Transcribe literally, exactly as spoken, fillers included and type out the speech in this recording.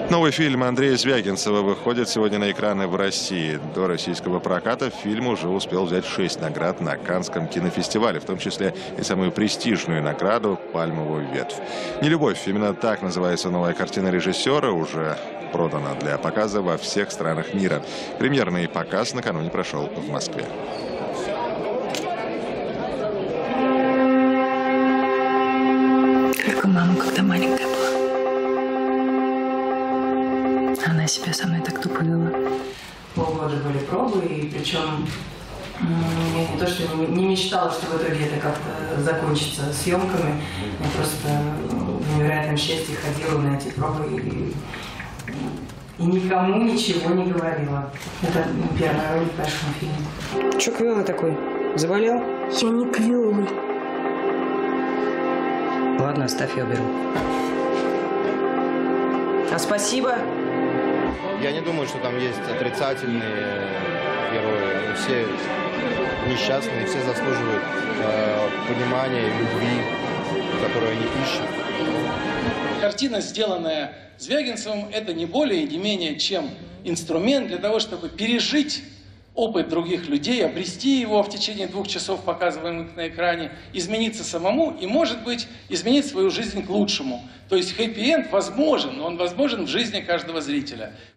Новый фильм Андрея Звягинцева выходит сегодня на экраны в России. До российского проката фильм уже успел взять шесть наград на Каннском кинофестивале, в том числе и самую престижную награду «Пальмовую ветвь». «Нелюбовь» — именно так называется новая картина режиссера, уже продана для показа во всех странах мира. Премьерный показ накануне прошел в Москве. Только мама, когда маленькая была. Она себя со мной так тупо вела. Полгода были пробы, и причем я не то, что не мечтала, что в итоге это как-то закончится съемками. Я просто в невероятном счастье ходила на эти пробы и, и никому ничего не говорила. Это первая роль в большом фильме. Че квелый такой? Заболел? Я не квелый. Ладно, оставь, я уберу. А спасибо. Я не думаю, что там есть отрицательные герои. Все несчастные, все заслуживают э, понимания и любви, которую они ищут. Картина, сделанная Звягинцевым, это не более и не менее, чем инструмент для того, чтобы пережить опыт других людей, обрести его в течение двух часов, показываемых на экране, измениться самому и, может быть, изменить свою жизнь к лучшему. То есть хэппи-энд возможен, но он возможен в жизни каждого зрителя.